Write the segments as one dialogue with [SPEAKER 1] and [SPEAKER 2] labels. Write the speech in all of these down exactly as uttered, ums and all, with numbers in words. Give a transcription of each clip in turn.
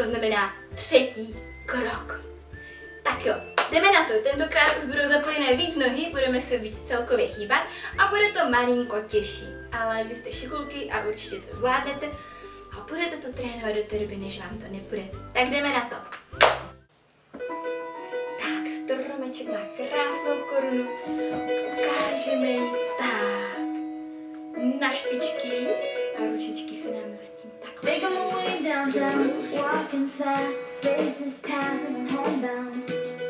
[SPEAKER 1] kolečko znamená třetí krok. Tak jo, jdeme na to. Tentokrát už budou zapojené víc nohy, budeme se víc celkově hýbat a bude to malinko těžší. Ale vy jste šikulky a určitě to zvládnete a budete to trénovat do té doby, než vám to nepůjde. Tak jdeme na to. Tak, stromeček má krásnou korunu. Ukážeme ji tak. Na špičky a ručičky se nám zatím tak.
[SPEAKER 2] Make my way downtown, walking fast, faces passing, homebound.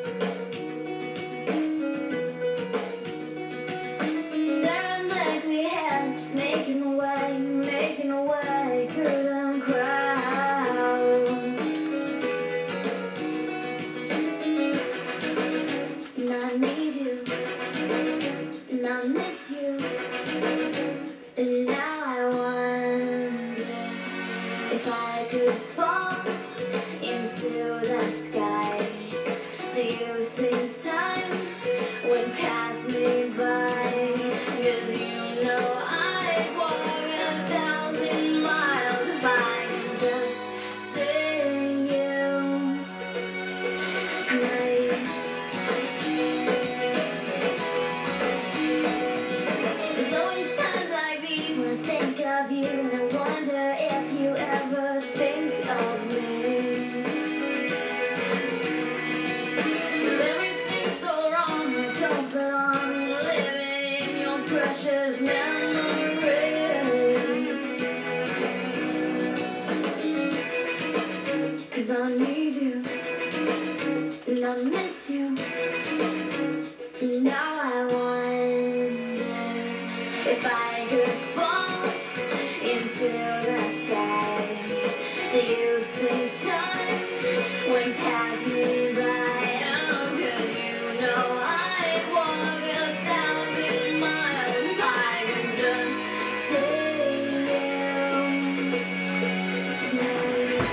[SPEAKER 2] Staring like we had, just making a way, making a way through the crowd. And I need you, and I miss you, and now I wonder if I could fall into the sky. Do you think time would pass me by? 'Cause you know I'd walk a thousand miles if I could just see you tonight. There's always times like these when I think of you, and I wonder if you ever think of me. 'Cause everything's so wrong, I don't belong, living in your precious memory. 'Cause I need you, and I miss you, and now I wonder if I could fall into the sky. Do you think time would pass me by? Oh, 'cause you know I'd walk a thousand miles if I could just see you tonight.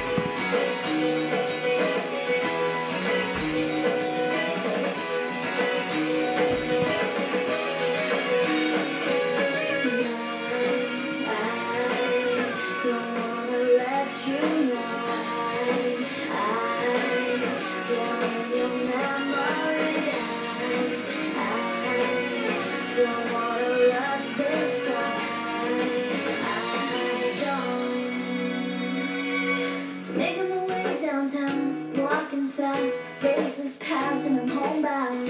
[SPEAKER 2] Making my way downtown, walking fast, faces passing, I'm homebound.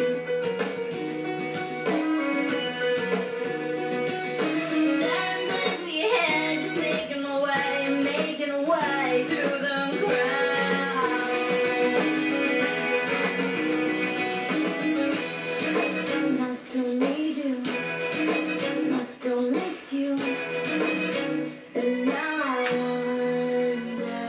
[SPEAKER 2] Staring blankly ahead, just making my way, making a way through the crowd. And I still need you, and I still miss you, and now I wonder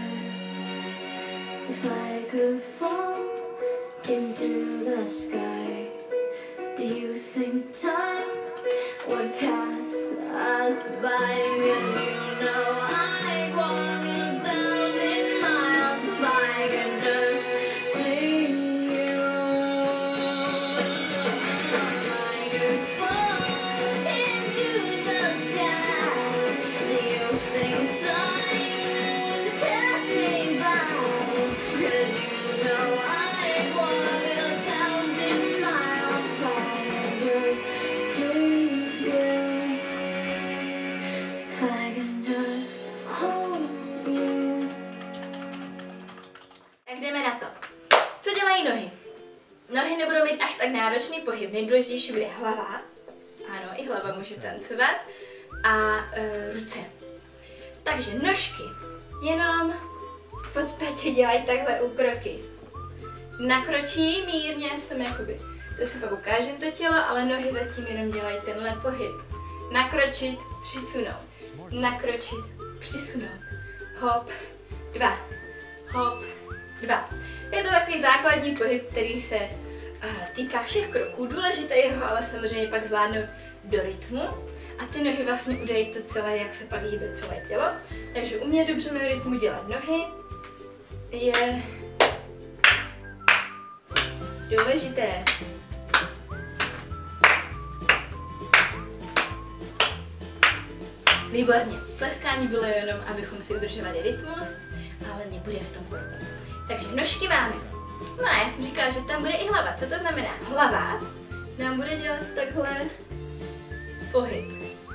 [SPEAKER 2] if I could fall into the sky. Do you think time would pass us by? 'Cause you know I'd walk a thousand miles if I could just see you. If I could fall into the sky, do you think time would pass me by? 'Cause you know I'd walk a thousand miles if I could just see you. If I can just hold you.
[SPEAKER 1] Tak jdeme na to. Co dělají nohy? Nohy nebudou mít až tak náročný pohyb, nejdůležitější bude hlava. Ano, i hlava může tancovat. A e, ruce. Takže nožky jenom v podstatě dělají takhle úkroky. Nakročí mírně, jsem jakoby, to se pak ukážem to tělo, ale nohy zatím jenom dělají tenhle pohyb. Nakročit, přisunout. Nakročit, přisunout. Hop, dva. Hop, dva. Je to takový základní pohyb, který se uh, týká všech kroků. Důležité je ho ale samozřejmě pak zvládnout do rytmu. A ty nohy vlastně udají to celé, jak se pak hýbe celé tělo. Takže umět dobře na rytmu dělat nohy je důležité. Výborně. Tleskání bylo jenom, abychom si udržovali rytmus, ale ale nebude v tom kroku. Takže nožky máme. No a já jsem říkala, že tam bude i hlava. Co to znamená? Hlava nám bude dělat takhle pohyb.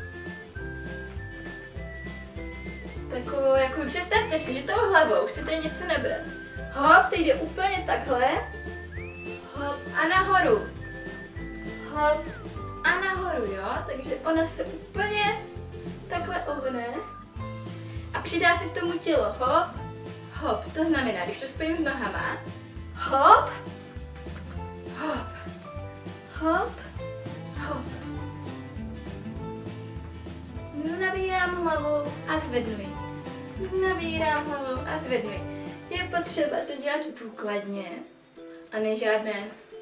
[SPEAKER 1] Takovou, jako představte si, že tou hlavou chcete něco nabrat. Hop, teď jde úplně takhle. Hop a nahoru. Hop a nahoru, jo? Takže ona se úplně takhle ohne. A přidá se k tomu tělo. Hop, hop. To znamená, když to spojím s nohama. Hop, hop, hop, hop. Nabírám hlavu a zvednuji. Nabírám hlavu a zvednuji. Je potřeba to dělat důkladně a ne žádné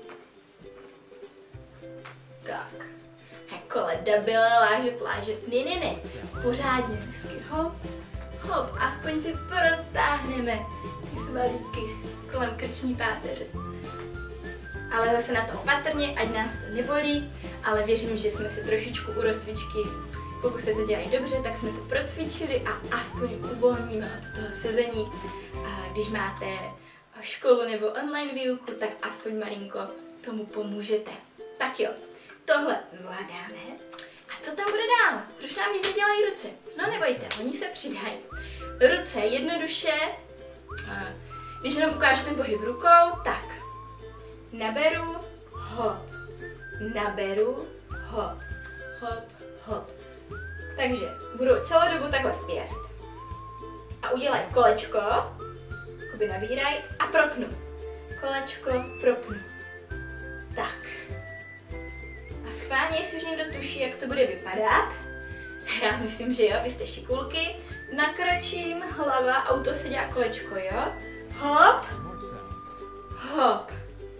[SPEAKER 1] tak. Jako leda byla láže pláže. Ne, ne, ne. Pořádně vždycky. Hop, hop. Aspoň si protáhneme ty svalíky kolem krční páteře. Ale zase na to opatrně, ať nás to nebolí, ale věřím, že jsme si trošičku u rozcvičky, pokud se to dělají dobře, tak jsme to procvičili a aspoň uvolníme od toho sezení. A když máte školu nebo online výuku, tak aspoň malinko tomu pomůžete. Tak jo, tohle zvládáme. A co tam bude dál? Proč nám nic nedělají ruce? No nebojte, oni se přidají. Ruce jednoduše, když jenom ukážu ten pohyb rukou, tak naberu, hop, naberu, hop, hop, hop. Takže budu celou dobu takhle v pěst. A udělaj kolečko, jakoby nabíraj a propnu. Kolečko, propnu. Tak. A schválně, jestli už někdo tuší, jak to bude vypadat. Já myslím, že jo, vy jste šikulky. Nakročím, hlava, auto se dělá kolečko, jo. Hop. Hop.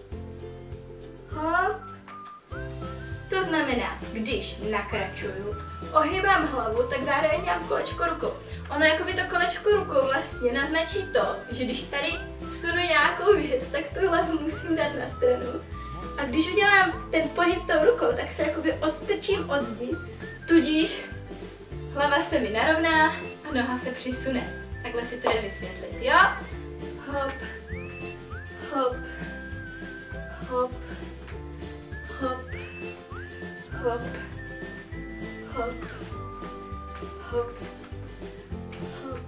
[SPEAKER 1] Hop. To znamená, když nakračuju, ohýbám hlavu, tak zároveň dělám kolečko rukou. Ono jakoby to kolečko rukou vlastně naznačí to, že když tady sunu nějakou věc, tak tu hlavu musím dát na stranu. A když udělám ten pohyb tou rukou, tak se jakoby odstrčím od zdi, tudíž hlava se mi narovná a noha se přisune. Takhle si to jde vysvětlit, jo? Hop, hop, hop, hop, hop, hop, hop, hop.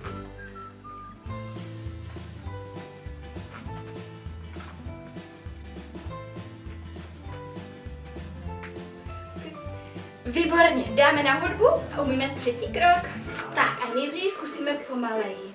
[SPEAKER 1] Výborně, dáme na hudbu a umíme třetí krok. Tak a nejdřív zkusíme pomaleji.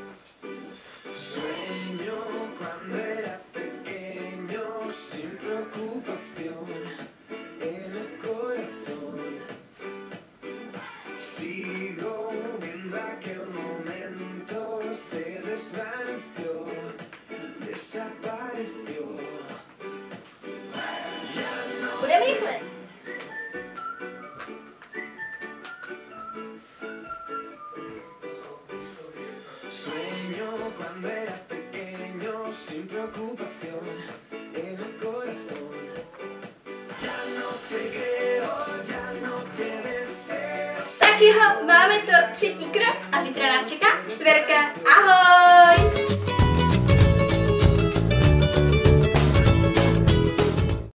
[SPEAKER 1] Budeme rychle. Tak jo, máme to třetí krok a zítra nás čeká čtvrka. Ahoj!